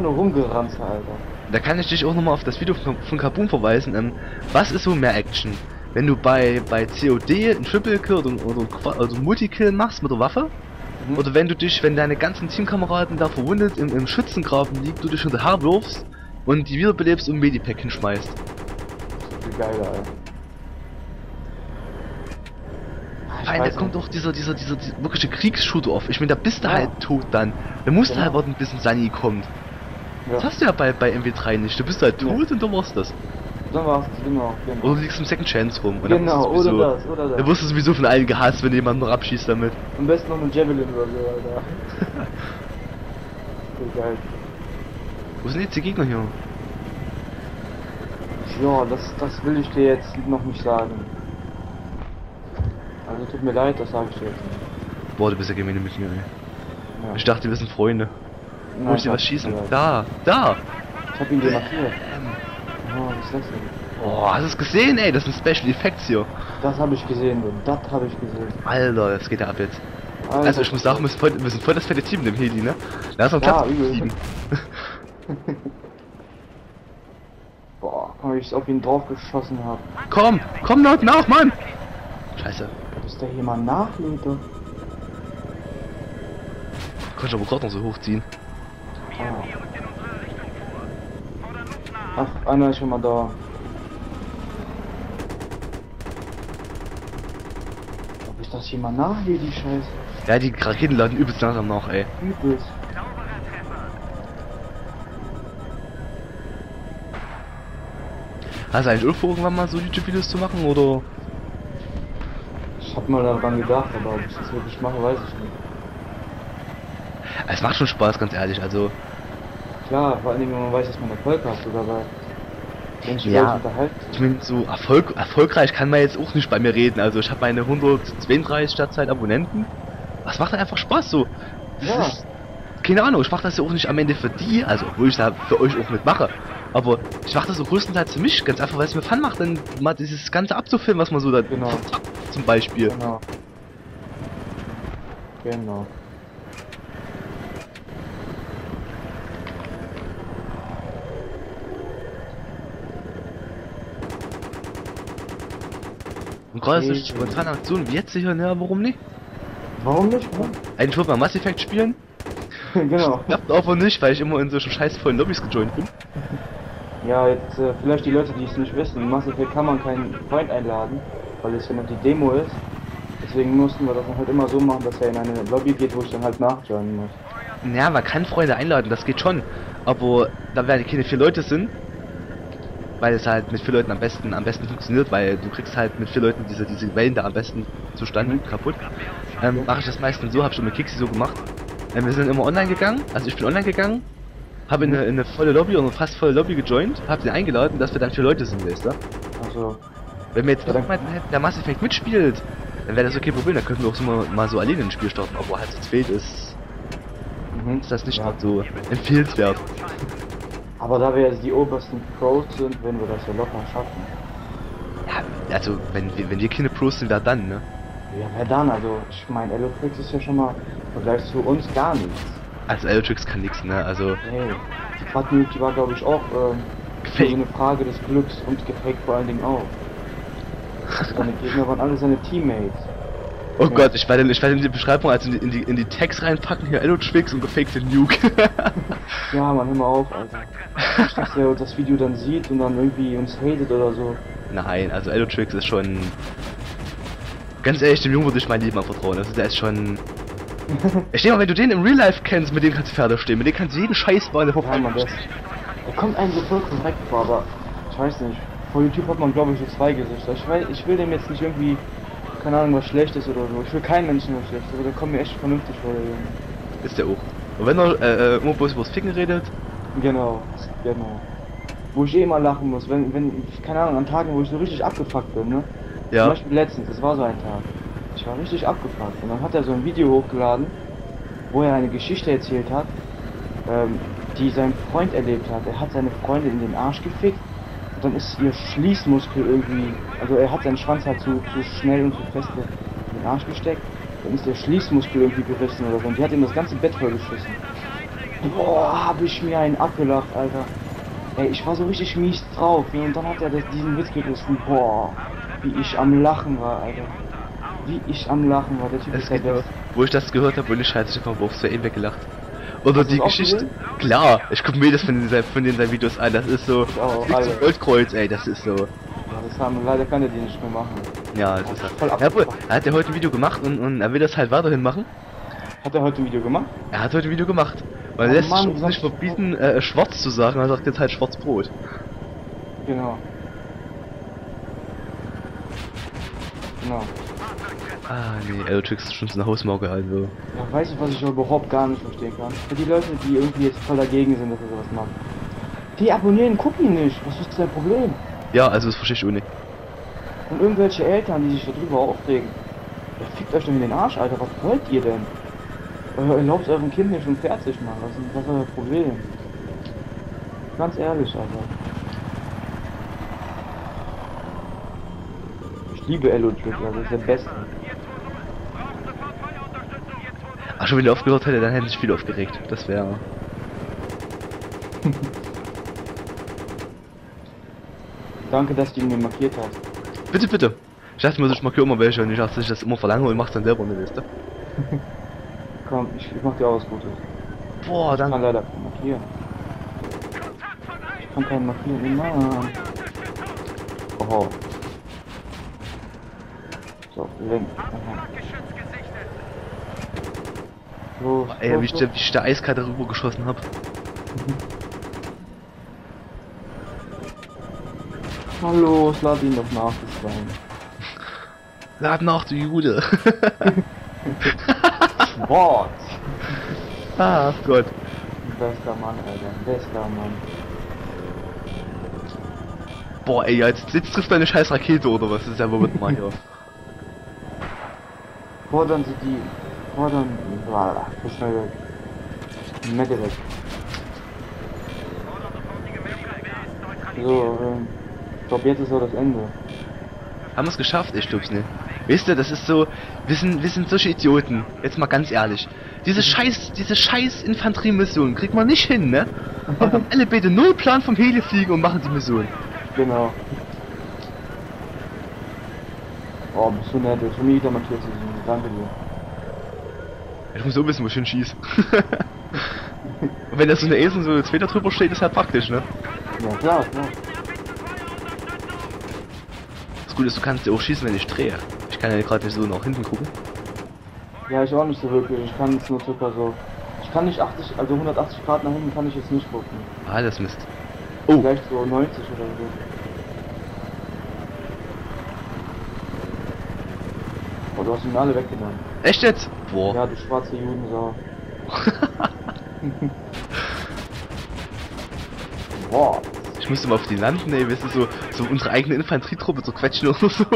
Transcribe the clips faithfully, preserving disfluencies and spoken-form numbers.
nur rumgerannt, Alter. Da kann ich dich auch nochmal auf das Video von, von Kaboom verweisen. Ähm, was ist so mehr Action? Wenn du bei bei C O D einen Triple Kill oder, oder also Multikill machst mit der Waffe, mhm. oder wenn du dich, wenn deine ganzen Teamkameraden da verwundet im, im Schützengraben liegen, du dich hinterher wirfst und die wiederbelebst und ein Medipack hinschmeißt. Wie geil, Alter. Nein, da kommt doch dieser, dieser, dieser, dieser wirkliche Kriegsshooter auf. Ich meine, da bist du ja. halt tot dann. Da musst genau. du halt warten, bis ein Sunny kommt. Ja. Das hast du ja bei, bei M W drei nicht. Du bist halt tot ja. und dann war's das. Dann war's das, genau, genau. Oder du liegst im Second Chance rum. Und genau, sowieso, oder das, oder das. Da wirst du sowieso von allen gehasst, wenn jemand noch abschießt damit. Am besten noch mit Javelin oder so, Alter. Wie geil. Wo sind jetzt die Gegner hier? Ja, das, das will ich dir jetzt noch nicht sagen. Also tut mir leid, das sage ich dir jetzt nicht. Boah, du bist ja gemein mit mir, ey. Ja. Ich dachte, wir sind Freunde. Nein, wo ich dir was schießen? Da, da! Ich hab ihn dir markiert. Oh, was ist das denn? Oh, hast du es gesehen, ey? Das sind Special Effects hier. Das habe ich gesehen, du. Das habe ich gesehen. Alter, das geht ja ab jetzt. Alter, also ich muss sagen, wir sind voll, wir sind voll das fette Team in dem Heli, ne? Da ist noch ja, Platz übel. sieben. Boah, wie ich auf ihn drauf geschossen habe. Komm, komm nach, nach, Mann! Scheiße. Dass der jemand nachlädt. Kann ich aber gerade noch so hochziehen. Ah. Ach, einer ist schon mal da. Ob ich das jemand nachlädt, die Scheiße? Ja, die Raketen laden übelst langsam nach, ey. Übelst. Hast du eigentlich irgendwo irgendwann mal so YouTube-Videos zu machen, oder? Ich hab mal daran gedacht, aber ob ich das wirklich mache, weiß ich nicht. Es macht schon Spaß, ganz ehrlich, also... Klar, vor allen Dingen, wenn man weiß, dass man Erfolg hat, oder bei... Wenn ich ja, unterhalte. Ich meine, so Erfolg, erfolgreich kann man jetzt auch nicht bei mir reden, also ich habe meine hundertzweiunddreißig Startzeit Abonnenten. Das macht einfach Spaß, so. Ja. Ist, keine Ahnung, ich mache das ja auch nicht am Ende für die, also obwohl ich da für euch auch mitmache. Aber ich mache das so größtenteils für mich, ganz einfach, weil es mir Fun macht, dann mal dieses Ganze abzufilmen, was man so da genau. zum Beispiel. Genau. Genau. Und gerade okay. Ist eine spontane Aktion wie jetzt hier, ne, warum nicht? Warum nicht? Warum? Eigentlich wollte man Mass Effect spielen. Genau. Klappt aber nicht, weil ich immer in solchen scheißvollen Lobbys gejoint bin. Ja, jetzt äh, vielleicht die Leute, die es nicht wissen, in Mass Effect kann man keinen Freund einladen, weil es ja noch die Demo ist. Deswegen mussten wir das dann halt immer so machen, dass er in eine Lobby geht, wo ich dann halt nachjoinen muss. Ja, man kann Freunde einladen, das geht schon. Aber da werden keine vier Leute sind, weil es halt mit vier Leuten am besten am besten funktioniert, weil du kriegst halt mit vier Leuten diese diese Wellen da am besten zustande mhm. kaputt. Ähm, mache ich das meistens so, habe schon mit Kixi so gemacht. Ähm, wir sind immer online gegangen, also ich bin online gegangen, habe in, in eine volle Lobby oder fast volle Lobby gejoint, habe sie eingeladen, dass wir dann vier Leute sind, weißt du? Also, wenn wir jetzt ja, noch mal der Mass Effect mitspielt, dann wäre das okay Problem, dann könnten wir auch so mal, mal so alleine ein Spiel starten, aber halt zu zweit ist, mhm. ist das nicht ja. so empfehlenswert. Aber da wir jetzt die obersten Pros sind, werden wir das ja locker schaffen. Ja, also wenn wir wenn wir keine Pros sind, wer dann, ne? Ja, wer dann? Also ich meine, Elotrix ist ja schon mal im Vergleich zu uns gar nichts. Also Elotrix kann nichts, ne? Also. Hey, die Quad-Nuke, die war glaube ich auch ähm, so eine Frage des Glücks und gefaked vor allen Dingen auch. Seine Gegner waren alle seine Teammates. Oh ja. Gott, ich werde, ich werde in die Beschreibung also in die, in die, in die Tags reinpacken, hier Elotrix und gefakte Nuke. Ja, man, hör mal auf, Alter. Nicht, dass der das Video dann sieht und dann irgendwie uns hatet oder so. Nein, also Elotrix ist schon... Ganz ehrlich, dem Jungen würde ich mein Leben vertrauen. Also der ist schon... Ich denke mal, wenn du den im Real Life kennst, mit dem kannst du Pferde stehen. Mit dem kannst du jeden Scheiß bei der ja, man, das, er kommt einem so voll korrekt vor, aber ich weiß nicht. Vor YouTube hat man glaube ich so zwei Gesichter. Ich, weiß, ich will dem jetzt nicht irgendwie... keine Ahnung, was Schlechtes oder so. Ich will keinen Menschen was Schlechtes, aber der kommt mir echt vernünftig vor, der Junge. Ist der auch. Und wenn er äh, immer bloß übers Ficken redet? Genau, genau. Wo ich eh immer lachen muss, wenn, wenn, keine Ahnung, an Tagen, wo ich so richtig abgefuckt bin, ne? Ja. Zum Beispiel letztens, das war so ein Tag. Ich war richtig abgefuckt und dann hat er so ein Video hochgeladen, wo er eine Geschichte erzählt hat, ähm, die sein Freund erlebt hat. Er hat seine Freundin in den Arsch gefickt und dann ist ihr Schließmuskel irgendwie, also er hat seinen Schwanz halt zu, zu schnell und zu fest in den Arsch gesteckt, dann ist der Schließmuskel irgendwie gerissen oder so und die hat ihm das ganze Bett vollgeschissen. Boah, hab ich mir einen abgelacht, Alter. Ey, ich war so richtig mies drauf, ne? Und dann hat er das, diesen Witz gerissen. Boah, wie ich am Lachen war, Alter. Wie ich am Lachen war, der Typ Es ist der geht nur, Beste. wo ich das gehört habe, und ich scheiße, ich hab auf zwei weggelacht. Oder Hast du die das auch Geschichte. gesehen? Klar, ich guck mir das von den, von den seinen Videos an, das ist so. Ich auch, Fliegt zum alle. Goldkreuz, ey, das ist so. Ja, das haben leider kann er die nicht mehr machen. Ja, das ist halt. Voll Ja, obwohl, abgefuckt. er hat ja heute ein Video gemacht und, und er will das halt weiterhin machen. Hat er heute ein Video gemacht? Er hat heute ein Video gemacht. Weil Oh er lässt Mann, sich uns sag nicht ich- verbieten, äh, schwarz zu sagen, er sagt jetzt halt Schwarzbrot. Genau. Genau. Ah, nee, Elotrix ist schon so eine Hausmarke, also. Ja, weiß ich, was ich überhaupt gar nicht verstehen kann. Für die Leute, die irgendwie jetzt voll dagegen sind, dass er sowas macht. Die abonnieren, gucken ihn nicht. Was ist dein Problem? Ja, also das verstehe ich auch nicht. Und irgendwelche Eltern, die sich darüber aufregen. Ja, fickt euch doch in den Arsch, Alter. Was wollt ihr denn? Äh, Erlaubt eurem Kind nicht schon fertig, Mann. Was ist, was ist euer Problem? Ganz ehrlich, Alter. Ich liebe Elotrick, Alter. Das ist der Beste. Ach, schon wenn er aufgehört hätte, dann hätte sich viel aufgeregt. Das wäre. Danke, dass du ihn mir markiert hast. Bitte, bitte. Ich dachte mir, so, ich markiere immer welche und ich dachte, ich das immer verlange und mach's dann selber eine Liste. Komm, ich, ich mach dir auch was Gutes. Boah, Ich kann dann. leider keinen markieren. Ich kann keinen markieren, Mann. Oh. So, lenk. Aha. Los, Ey, los, wie ich, los. da- wie ich da eiskalt darüber geschossen hab. Na los, lass ihn doch nachgefallen. Lad nach, du Jude. Wort! Ach Gott. Bester Mann, Alter. Bester Mann. Boah, ey, jetzt, jetzt trifft deine scheiß Rakete oder was? Das ist ja wohl mit Mario. Fordern Sie die. Fordern. Boah, so schnell weg. Mette weg. So, ähm. Ich glaube, jetzt ist so das Ende. Haben wir es geschafft? Ich glaub's nicht. Weißt du, das ist so, wir sind, wir sind solche Idioten. Jetzt mal ganz ehrlich. Diese scheiß, diese scheiß Infanterie-Mission kriegt man nicht hin, ne? Aber haben alle bitte null Plan vom Heli fliegen und machen die Mission. Genau. Oh, bist du nett. Für mich wieder markiert zu sehen. Danke dir. Ich muss so wissen, wo ich hinschieß. Und wenn da so eine Esel so ein zweiter drüber steht, ist halt praktisch, ne? Ja, klar, klar. Das Gute ist, du kannst ja auch schießen, wenn ich drehe. Ich kann ja gerade nicht so nach hinten gucken. Ja, ich auch nicht so wirklich. Ich kann es nur circa so. Ich kann nicht achtzig, also hundertachtzig Grad nach hinten kann ich jetzt nicht gucken. Ah, das Mist. Oh, Vielleicht so neunzig oder so. Oh, du hast ihn alle weggenommen. echt jetzt? Boah. Ja, du schwarze Judensau. Boah. Ich müsste mal auf die landen, ey, weißt du, so, so unsere eigene Infanterietruppe so quetschen oder so.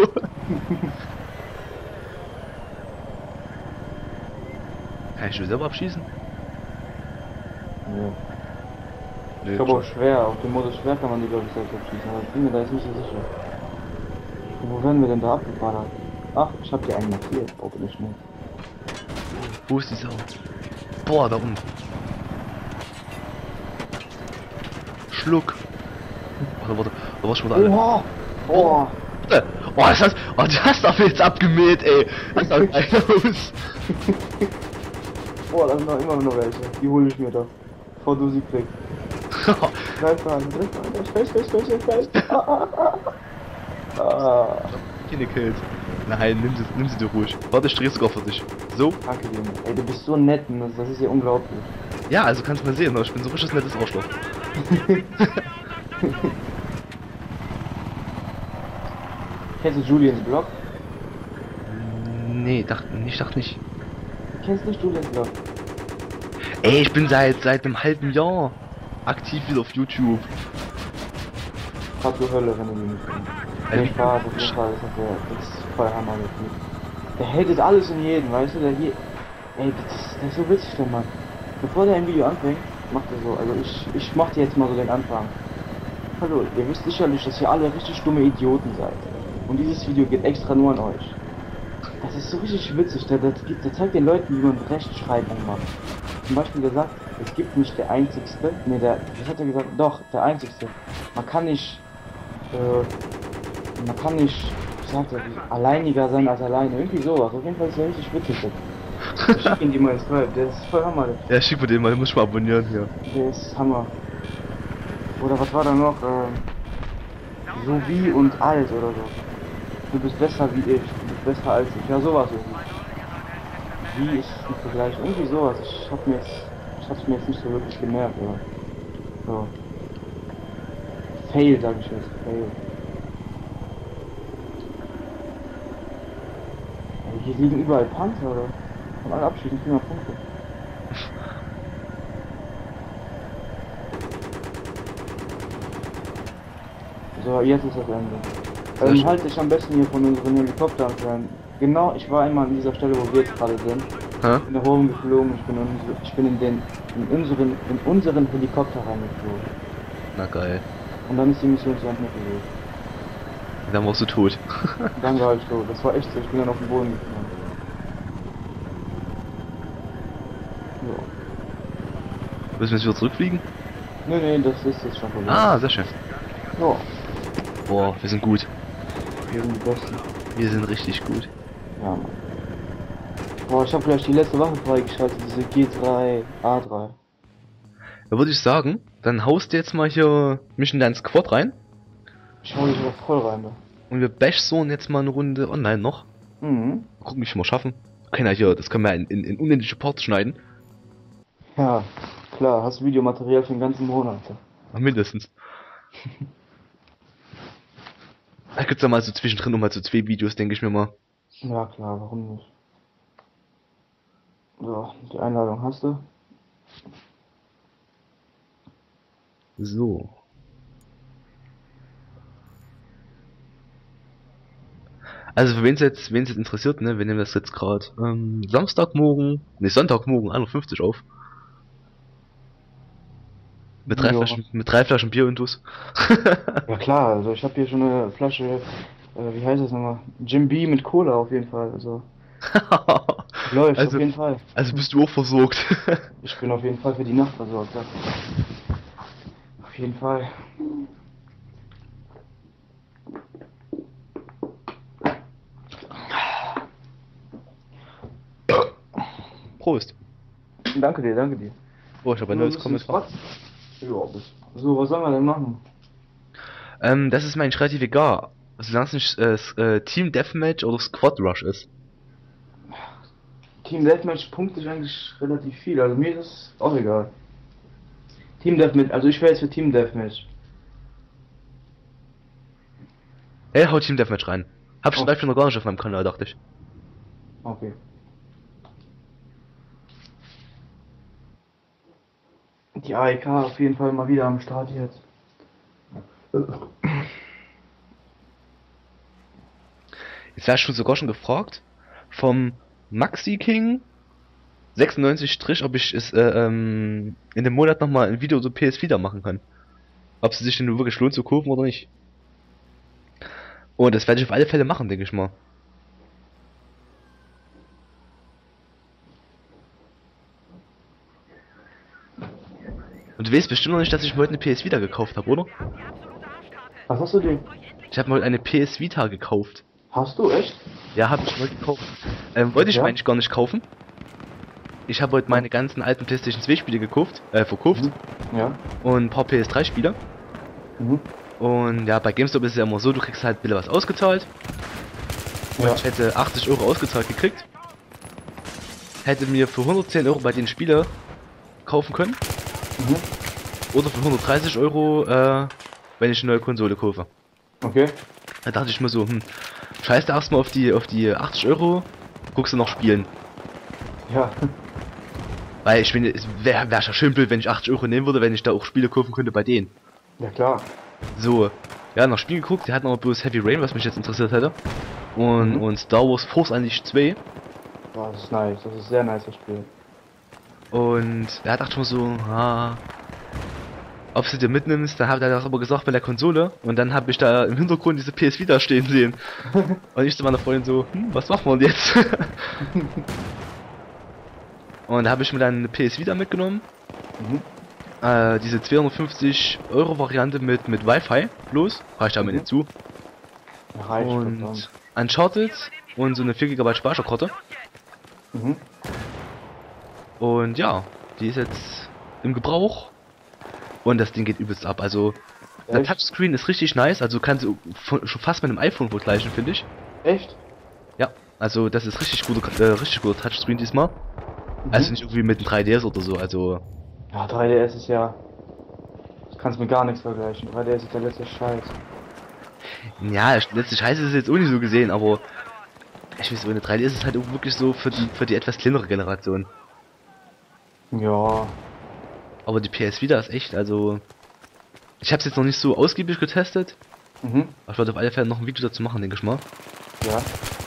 Kann ich nur selber abschießen? Nee. Nö, Ich glaube auch schwer, auf dem Modus schwer kann man die glaube ich selbst abschießen, aber ich bin mir da jetzt nicht so sicher. Und wo werden wir denn da abgeballert? Ach, ich hab dir einen markiert, auch nicht mehr. Wo ist die Sau? Boah, da unten. Schluck. Warte, warte, da war schon wieder alle. Oha! Boah! Warte. Oh, das hast, oh, das hast du jetzt abgemäht, ey. Das sah geil aus. Boah, da sind noch immer noch welche. Die hole ich mir doch. Bevor du sie kriegst. Greif mal an, greif mal an. Ich weiß, ich weiß, ich weiß. Ah, ah, ah. Ah. Keine Kills. Nein, nimm sie, nimm sie dir ruhig. Warte, ich dreh sogar für dich. So? Danke dir. Ey, du bist so nett, das, das ist ja unglaublich. Ja, also kannst du mal sehen, ne? Ich bin so ein richtig nettes Arschloch. Kennst du Julians Blog? Nee, dachte, ich dachte nicht. Kennst du nicht Julians Blog? Ey, ich bin seit seit einem halben Jahr aktiv wieder auf YouTube. Fahrt zur Hölle, wenn du die nicht kennst. Also, Nee, Spaß, auf jeden Fall, das ist, der, das ist voll Hammer, der Typ. Der hatet alles und jeden, weißt du, der hier... Ey, das, ist- das ist so witzig, der Mann. Bevor der ein Video anfängt, macht er so, also ich, ich mach dir jetzt mal so den Anfang. Hallo, ihr wisst sicherlich, dass ihr alle richtig dumme Idioten seid. Und dieses Video geht extra nur an euch. Das ist so richtig witzig, der, der, gibt- der zeigt den Leuten, wie man Rechtschreibung macht. zum Beispiel gesagt, es gibt nicht der einzigste, ne, der, was hat er gesagt? Doch, der einzigste. Man kann nicht, äh, man kann nicht, wie sagt er, alleiniger sein als alleine. Irgendwie sowas. Auf jeden Fall ist er richtig witzig. Ich schick ihn dir mal ins Drive, der ist voll Hammer. Ja, schick mir den mal, den muss ich mal abonnieren hier. Der ist Hammer. Oder was war da noch? Ähm, so wie und alt oder so. Du bist besser wie ich, du bist besser als ich. Ja, sowas irgendwie. Wie ist im Vergleich? Irgendwie sowas. Ich hab mir jetzt, ich hab's mir jetzt nicht so wirklich gemerkt, oder? So. Fail, sag ich jetzt. Fail. Ja, hier liegen überall Panzer, oder? Von allen Abschüssen vierhundert Punkte. So, jetzt ist das Ende. Ähm, halt dich am besten hier von unseren Helikoptern fern. Genau, ich war einmal an dieser Stelle, wo wir jetzt gerade sind. Hä? Ich bin nach oben geflogen, ich bin, in, ich bin in den in unseren in unseren Helikopter reingeflogen. Na geil. Und dann ist die Mission zu Ende gewesen. Dann warst du tot. Und dann war ich tot. Das war echt so, ich bin dann auf den Boden geflogen. So. Müssen wir jetzt wieder zurückfliegen? Nee, nee, das ist jetzt schon vorbei. Ah, sehr schön. Ja, Boah, wir sind gut. wir sind die Besten. Wir sind richtig gut. Ja, Mann. Boah, ich habe gleich die letzte Waffe freigeschaltet, diese G drei A drei. Da würde ich sagen, dann haust du jetzt mal hier mich in deinen Squad rein. Ich hau dich aber voll rein, da. Und wir bashzonen jetzt mal eine Runde online noch. Mhm. Mal gucken, wie wir mal schaffen. Wir können ja hier, das können wir in, in, in unendliche Parts schneiden. Ja, klar, hast Videomaterial für den ganzen Monat. Ach, mindestens. Da gibt's ja mal so zwischendrin noch mal so zwei Videos, denke ich mir mal. Ja, klar, warum nicht? So, die Einladung hast du. So. Also für wen es jetzt, wen es jetzt interessiert, ne, wir nehmen das jetzt gerade ähm, Samstagmorgen, ne Sonntagmorgen eins Uhr fünfzig auf. Mit drei Ja. Flaschen, mit drei Flaschen Bier und dus. Ja klar, also ich habe hier schon eine Flasche, äh, wie heißt das nochmal? Jim Beam mit Cola auf jeden Fall, also läuft Also- auf jeden Fall. Also bist du auch versorgt. Ich bin auf jeden Fall für die Nacht versorgt, ja. Auf jeden Fall. Prost. Danke dir, danke dir. Oh, ich habe ein neues Kommentar. Ja, bis. So, was sollen wir denn machen? Ähm, das ist mir eigentlich relativ egal. Solange es nicht äh, s- äh, Team Deathmatch oder Squad Rush ist. Team Deathmatch punkte ich eigentlich relativ viel, also mir ist es auch egal. Team Deathmatch, also ich wäre jetzt für Team Deathmatch. Ey, hau Team Deathmatch rein. Hab schon Okay. dafür noch gar nicht auf meinem Kanal, dachte ich. Okay. Die A E K auf jeden Fall mal wieder am Start jetzt. Jetzt wärst du sogar schon gefragt vom Maxi King sechsundneunzig Strich, ob ich es äh, ähm, in dem Monat nochmal ein Video so P S vier machen kann. Ob es sich denn nur wirklich lohnt zu kaufen oder nicht. Und das werde ich auf alle Fälle machen, denke ich mal. Und du weißt bestimmt noch nicht, dass ich mir heute eine P S Vita gekauft habe, oder? Was hast du denn? Ich habe mir heute eine P S Vita gekauft. Hast du echt? Ja, habe ich mal gekauft. Ähm, wollte ich Ja? mir eigentlich gar nicht kaufen. Ich habe heute meine ganzen alten PlayStation zwei Spiele gekauft, äh, verkauft. Mhm. Ja. Und ein paar P S drei Spiele. Mhm. Und ja, bei GameStop ist es ja immer so, du kriegst halt wieder was ausgezahlt. Und Ja. ich hätte achtzig Euro ausgezahlt gekriegt. Hätte mir für hundertzehn Euro bei den Spiele kaufen können. Mhm. Oder für hundertdreißig Euro, äh, wenn ich eine neue Konsole kaufe. Okay. Da dachte ich mir so, hm, scheiß da erstmal auf die, auf die achtzig Euro, guckst du noch spielen. Ja. Weil ich finde, es wäre wär schon schön blöd, wenn ich achtzig Euro nehmen würde, wenn ich da auch Spiele kaufen könnte bei denen. Ja klar. So, ja, nach Spiel geguckt, die hatten aber bloß Heavy Rain, was mich jetzt interessiert hätte. Und, Mhm. und Star Wars Force Unleashed zwei. Ja, das ist nice. Das ist sehr nice, das Spiel. Und er dachte schon so, ah, ob du dir mitnimmst, dann hat er das aber gesagt bei der Konsole. Und dann habe ich da im Hintergrund diese P S Vita stehen sehen. Und ich zu meiner Freundin so, hm, was machen wir denn jetzt? Und da habe ich mir dann eine P S Vita mitgenommen. Mhm. Äh, diese zweihundertfünfzig Euro Variante mit, mit Wi-Fi bloß. Reicht aber Mhm. nicht zu. Ja, reicht Und verdammt. Uncharted und so eine vier Gigabyte Speicherkarte. Mhm. Und ja, die ist jetzt im Gebrauch. Und das Ding geht übelst ab. Also, der Echt? Touchscreen ist richtig nice. Also, kannst du von- schon fast mit einem iPhone vergleichen, finde ich. Echt? Ja, also, das ist richtig guter, äh, richtig guter Touchscreen diesmal. Mhm. Also, nicht irgendwie mit einem drei D S oder so. Also, Ja, drei D S ist ja. Das kannst mit gar nichts vergleichen. drei D S ist der letzte Scheiß. ja, letzte Scheiße ist jetzt auch nicht so gesehen, aber ich weiß, ohne drei D S ist es halt auch wirklich so für die, für die etwas kleinere Generation. Ja. Aber die P S Vita ist echt, also. Ich habe es jetzt noch nicht so ausgiebig getestet. Mhm. Aber ich werde auf alle Fälle noch ein Video dazu machen, denke ich mal. Ja.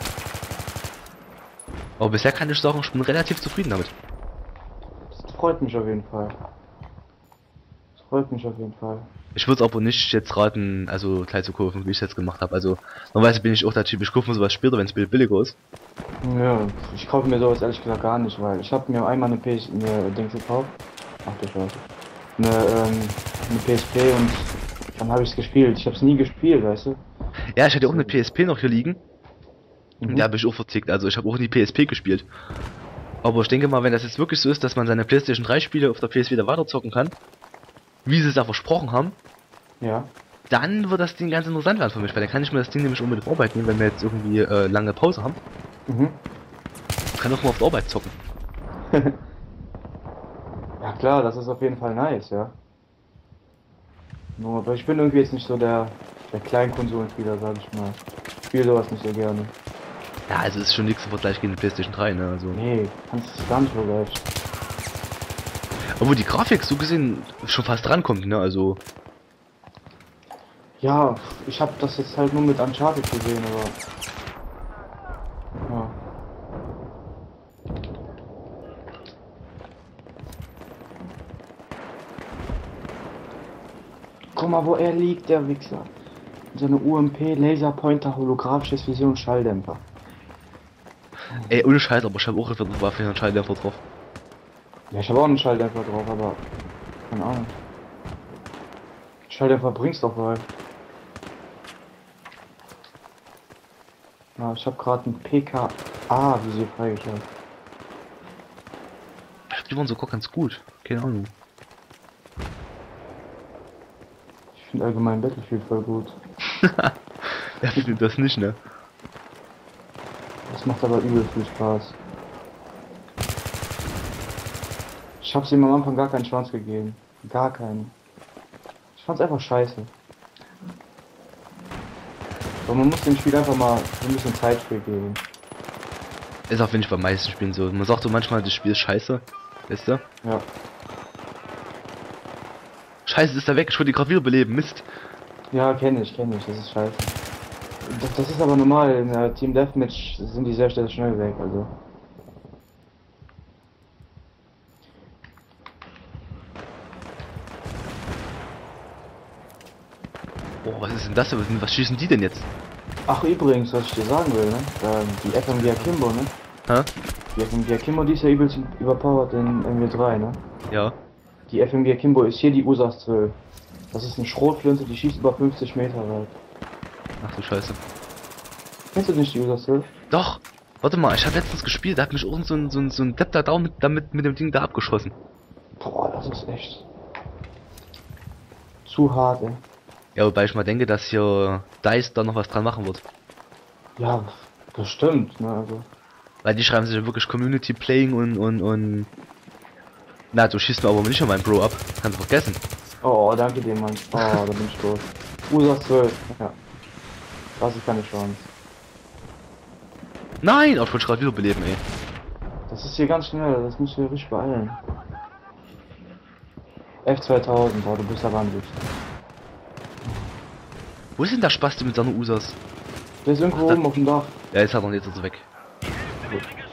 Aber bisher kann ich sagen, ich bin relativ zufrieden damit. Das freut mich auf jeden Fall. Das freut mich auf jeden Fall. Ich würde aber nicht jetzt raten, also gleich zu kaufen, wie ich es jetzt gemacht habe. Also normalerweise bin ich auch der Typ, ich kaufe mir sowas später, wenn es billiger ist. Ja, ich kaufe mir sowas ehrlich gesagt gar nicht, weil ich habe mir einmal eine P S, eine Dings gekauft. Ach du Scheiße. Eine, ähm, eine P S P und dann habe ich es gespielt. Ich habe es nie gespielt, weißt du? Ja, ich hatte auch eine P S P noch hier liegen. Mhm. Die habe ich auch verzickt, also ich habe auch nie P S P gespielt. Aber ich denke mal, wenn das jetzt wirklich so ist, dass man seine PlayStation drei Spiele auf der P S wieder weiterzocken kann, wie sie es ja versprochen haben, Ja. dann wird das Ding ganz interessant werden für mich, weil dann kann ich mir das Ding nämlich auch mit auf Arbeit nehmen, wenn wir jetzt irgendwie äh, lange Pause haben. Mhm. Ich kann auch mal auf der Arbeit zocken. Ja klar, das ist auf jeden Fall nice, ja. Nur, aber ich bin irgendwie jetzt nicht so der, der Kleinkonsolenspieler, sag ich mal. Ich spiele sowas nicht so gerne. Ja, also es ist schon nichts im Vergleich gegen die PlayStation drei, ne, also. Nee, kannst du gar nicht vergleichen. Obwohl die Grafik so gesehen schon fast rankommt, ne, also. Ja, ich habe das jetzt halt nur mit Uncharted gesehen, aber... Ja. Guck mal, wo er liegt, der Wichser. So eine U M P, Laserpointer, holographisches Vision, Schalldämpfer. Ey, ohne Scheiß, aber ich habe auch eine Waffe einen Schalldämpfer drauf. Ja, ich habe auch einen Schalldämpfer drauf, aber... Keine Ahnung. Schalldämpfer bringt's doch mal. Ja, ich habe gerade ein P K A-Visier freigeschaltet. Ich glaub, die waren sogar ganz gut. Keine Ahnung. Ich finde allgemein Battlefield voll gut. Ja, findet das nicht, ne? Das macht aber übel viel Spaß. Ich hab's ihm am Anfang gar keinen Schwanz gegeben. Gar keinen. Ich fand's einfach scheiße. Aber man muss dem Spiel einfach mal so ein bisschen Zeit für geben. Ist auf jeden Fall bei meisten Spielen so. Man sagt so manchmal, das Spiel ist scheiße. Weißt du? Ja. Scheiße, ist da weg, ich wollte die gerade wieder beleben, Mist. Ja, kenne ich, kenne ich, das ist scheiße. Das, das ist aber normal, in der Team Deathmatch sind die sehr schnell schnell weg, also. Oh, was ist denn das? Was, was schießen die denn jetzt? Ach übrigens, was ich dir sagen will, ne? Ähm, die F M G Akimbo, ne? Hä? Die F M G Akimbo, die ist ja übelst überpowered in M W drei, ne? Ja. Die F M G Akimbo ist hier die U S A S zwölf. Das ist eine Schrotflinte, die schießt über fünfzig Meter weit. Ach du Scheiße. Kennst du nicht die U S A S zwölf? Doch! Warte mal, ich habe letztens gespielt, da hat mich irgend so ein, so ein, so ein Depp da down mit, damit, mit dem Ding da abgeschossen. Boah, das ist echt zu hart, ey. Ja, wobei ich mal denke, dass hier DICE da noch was dran machen wird. Ja, bestimmt, ne, also. Weil die schreiben sich ja wirklich Community Playing und, und, und... Na, du schießt mir aber nicht an meinen Bro ab. Kannst du vergessen. Oh, danke dir, Mann. Oh, da bin ich tot. U S A S zwölf, ja. Das ist keine Chance. Nein! Oh, ich wollte gerade wieder beleben, ey. Das ist hier ganz schnell, das muss hier richtig beeilen. F zweitausend, boah, du bist aber an sich. Wo ist denn der Spasti mit seiner U S A S? Der ist irgendwo Ach, da- oben auf dem Dach. Ja, jetzt hat er jetzt ist er weg. Gut.